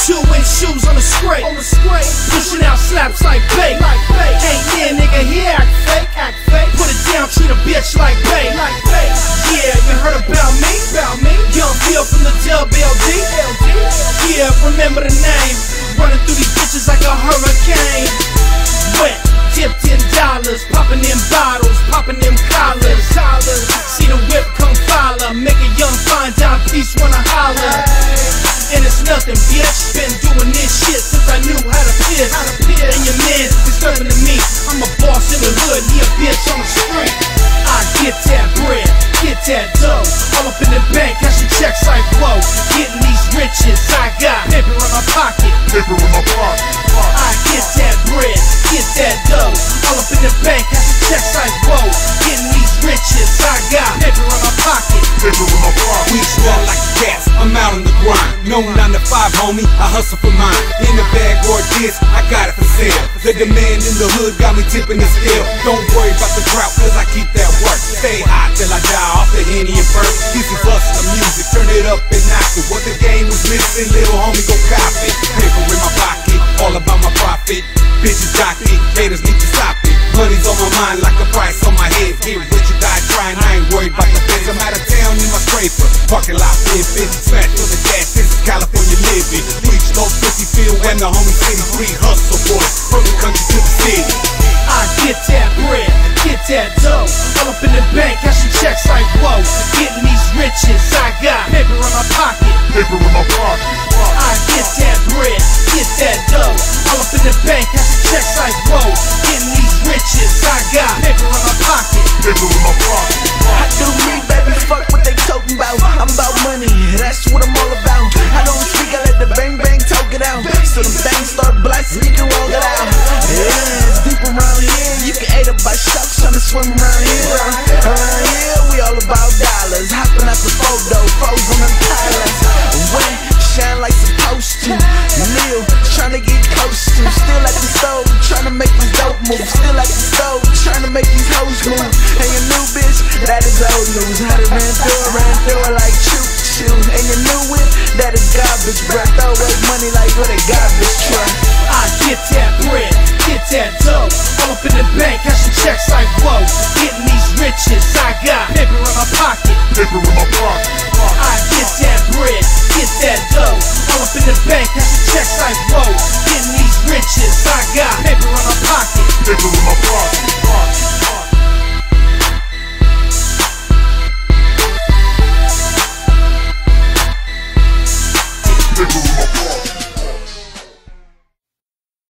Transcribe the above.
2-inch shoes on the scrape. Pushing out slaps like bait. Ain't near nigga, he act fake. Put it down, treat a bitch like bait. Yeah, you heard about me? Young Phil from the WLD. Yeah, remember the name. Running through these bitches like a hurricane. Wet, tip $10, popping them bottles, popping them collars. See the whip come follow, make a young fine dime piece wanna holler. And it's nothing, bitch. Been doing this shit since I knew how to piss. And your man is serving to me. I'm a boss in the hood, he a bitch on the street. I get that bread, get that dough. All up in the bank, cashing checks like whoa. Getting these riches, I got paper in my pocket. I get that bread, get that dough. All up in the bank, cashing checks like whoa. Getting these riches, I got paper in my pocket. We strong like cats, I'm out on the grind. No 9 to 5, homie, I hustle for mine. In the bag or this, I got it for sale. The demand in the hood got me tipping the scale. Don't worry about the drought, cause I keep that work. Stay hot till I die off the Henny and Burke. This is hustler music, turn it up and knock it. What the game was missing, little homie, go cop it. Paper in my pocket, all about my profit. Bitches jockey, haters need to stop it. Money's on my mind like a price on my head. Get rich or die trying, I ain't worried about the fence. I'm out of town in my scraper, parking lot pimpin'. Smash for the gas, this is California living. Reach low 50 field and the homie city. 3 hustle boys, from the country to the city. I get that bread, get that dough. All up in the bank, cashing checks like whoa. Getting these riches, I got paper in my pocket. I get that bread, get that dough. All up in the bank, cashing checks like whoa. Getting these riches, I got paper in my pocket. I do me, baby, fuck what they talking about. I'm about money, that's what I'm all about. I don't speak, I let the bang bang talk it out. So them things start blasting, you can walk it out. Yeah, it's deep around here. You can eat up by sharks trying to swim around here. Around here, we all about dollars. Hopping out the photo, froze on them pylons. Wet, shine like supposed to. Neil, trying to get close to. Still at the stove, trying to make these dope moves. Still at the stove, trying to make these hoes move. And your new bitch, that is old news. How to ran through it like choo-choo. And your new whip, that is garbage breath. Throw away money like with a garbage truck. I get that bread, get that dough. All up in the bank, cashing checks like whoa. Getting these riches, I got paper in my pocket. I get that bread, get that dough. All up in the bank, cashing